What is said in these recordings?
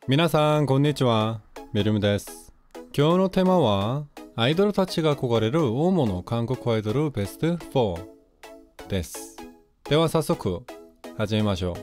皆さんこんにちは。メルムです。今日のテーマはアイドルたちが憧れる大物韓国アイドルベスト4です。では早速始めましょう。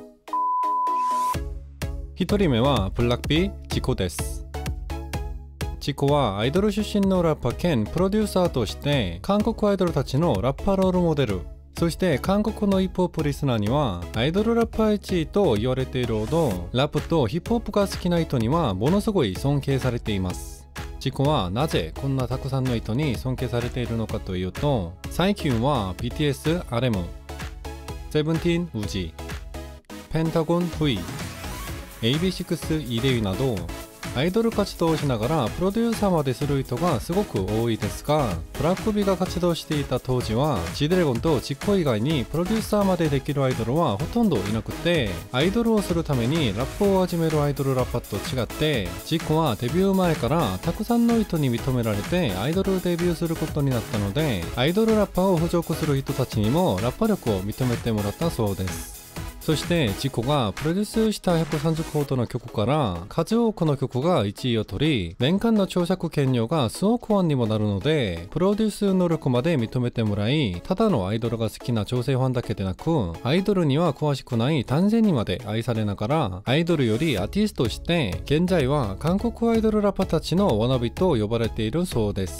一人目はブラックビージコです。ジコはアイドル出身のラッパー兼プロデューサーとして韓国アイドルたちのラッパーロールモデル、そして韓国のヒップホップリスナーにはアイドルラッパー1位と言われているほど、ラップとヒップホップが好きな人にはものすごい尊敬されています。ジコはなぜこんなたくさんの人に尊敬されているのかというと、最近は BTS RM、セブンティーンウジ、ペンタゴン V、AB6 イデユなどアイドル活動をしながらプロデューサーまでする人がすごく多いですが、ブラックビが活動していた当時はGドラゴンとジコ以外にプロデューサーまでできるアイドルはほとんどいなくて、アイドルをするためにラップを始めるアイドルラッパーと違って、ジコはデビュー前からたくさんの人に認められてアイドルデビューすることになったので、アイドルラッパーを捕捉する人たちにもラッパ力を認めてもらったそうです。そしてジコがプロデュースした130ほどの曲から数多くの曲が1位を取り、年間の著作権料が数億ウォンにもなるので、プロデュース能力まで認めてもらい、ただのアイドルが好きな女性ファンだけでなく、アイドルには詳しくない男性にまで愛されながら、アイドルよりアーティストとして現在は韓国アイドルラッパーたちのワナビと呼ばれているそうです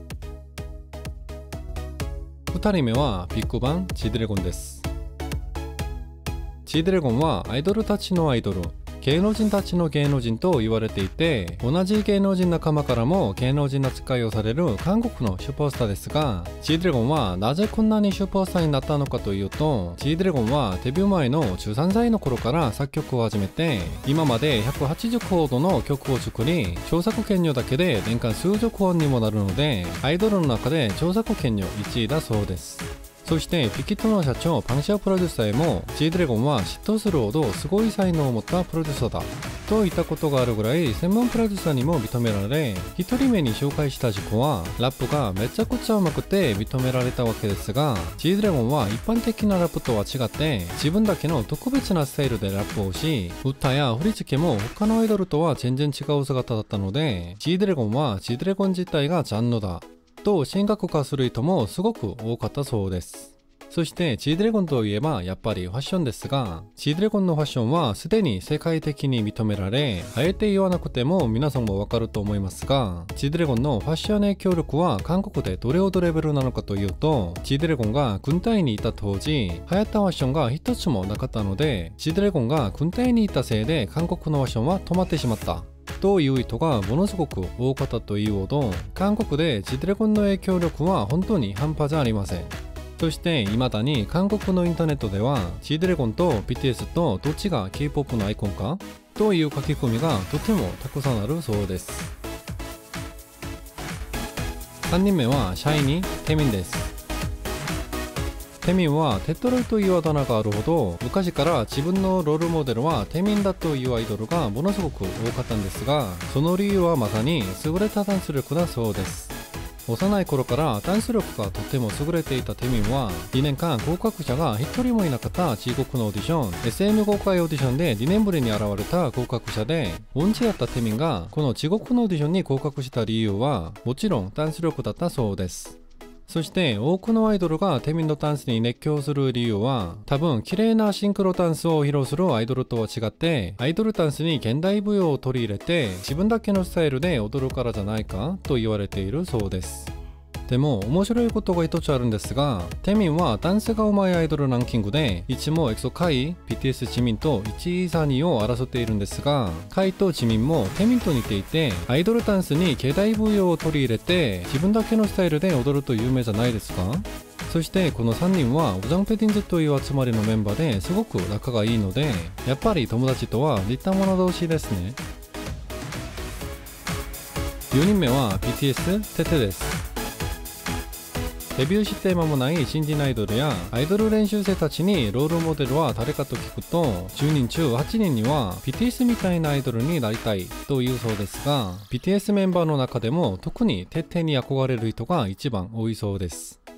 。2人目はビッグバンGドラゴンです。Gドラゴンはアイドルたちのアイドル、芸能人たちの芸能人と言われていて、同じ芸能人仲間からも芸能人扱いをされる韓国のスーパースターですが、Gドラゴンはなぜこんなにスーパースターになったのかというと、Gドラゴンはデビュー前の13歳の頃から作曲を始めて、今まで180ほどの曲を作り、著作権料だけで年間数十ウォンにもなるので、アイドルの中で著作権料1位だそうです。そしてビキットの社長パンシャプロデューサーへも、Gドラゴンは嫉妬するほどすごい才能を持ったプロデューサーだと言ったことがあるぐらい専門プロデューサーにも認められ、一人目に紹介したジコはラップがめちゃくちゃ上手くて認められたわけですが、Gドラゴンは一般的なラップとは違って自分だけの特別なスタイルでラップをし、歌や振り付けも他のアイドルとは全然違う姿だったので、GドラゴンはGドラゴン自体がジャンルだと神格化する人もすごく多かったそうです。そして Gドラゴンといえばやっぱりファッションですが、Gドラゴンのファッションはすでに世界的に認められ、あえて言わなくても皆さんもわかると思いますが、Gドラゴンのファッション影響力は韓国でどれほどレベルなのかというと、Gドラゴンが軍隊にいた当時流行ったファッションが一つもなかったので、Gドラゴンが軍隊にいたせいで韓国のファッションは止まってしまったという人がものすごく多かったというほど、韓国でGドラゴンの影響力は本当に半端じゃありません。そして未だに韓国のインターネットでは Gドラゴンと BTS とどっちが K-POP のアイコンかという書き込みがとてもたくさんあるそうです。3人目はシャイニー・テミンです。テミンはテトロイというあだ名があるほど、昔から自分のロールモデルはテミンだというアイドルがものすごく多かったんですが、その理由はまさに優れたダンス力だそうです。幼い頃からダンス力がとても優れていたテミンは、2年間合格者が1人もいなかった中国のオーディション SM 公開オーディションで2年ぶりに現れた合格者で、音痴だったテミンがこの中国のオーディションに合格した理由はもちろんダンス力だったそうです。そして多くのアイドルがテミンのダンスに熱狂する理由は、多分綺麗なシンクロダンスを披露するアイドルとは違って、アイドルダンスに現代舞踊を取り入れて自分だけのスタイルで踊るからじゃないかと言われているそうです。でも面白いことが一つあるんですが、テミンはダンスが上手いアイドルランキングでいつもEXOカイ、BTS ジミンと1位3位を争っているんですが、カイとジミンもテミンと似ていて、アイドルダンスに現代舞踊を取り入れて自分だけのスタイルで踊ると有名じゃないですか。そしてこの3人はオジャンペディンズという集まりのメンバーですごく仲がいいので、やっぱり友達とは似た者同士ですね。4人目は BTS テテです。デビューして間もない新人アイドルやアイドル練習生たちにロールモデルは誰かと聞くと、10人中8人には BTS みたいなアイドルになりたいというそうですが、 BTS メンバーの中でも特にテテに憧れる人が一番多いそうです。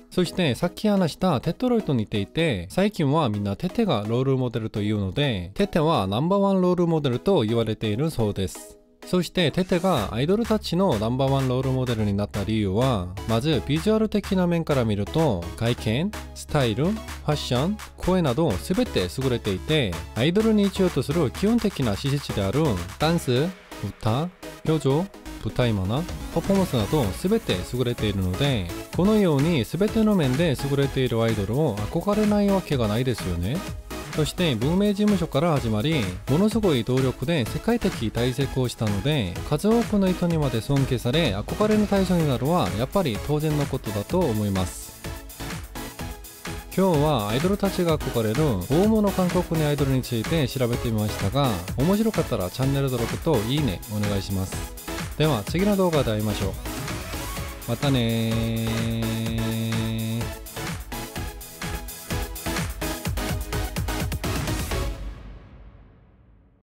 そしてさっき話したテトロイと似ていて、最近はみんなテテがロールモデルというので、テテはナンバーワンロールモデルと言われているそうです。そしてテテがアイドルたちのナンバーワンロールモデルになった理由は、まずビジュアル的な面から見ると、外見、スタイル、ファッション、声など全て優れていて、アイドルに必要とする基本的な資質であるダンス、歌、表情、舞台マナー、パフォーマンスなど全て優れているので、このように全ての面で優れているアイドルを憧れないわけがないですよね。そして文明事務所から始まり、ものすごい努力で世界的大成功したので、数多くの人にまで尊敬され憧れの対象になるはやっぱり当然のことだと思います。今日はアイドルたちが憧れる大物韓国のアイドルについて調べてみましたが、面白かったらチャンネル登録といいねお願いします。では次の動画で会いましょう。またねー。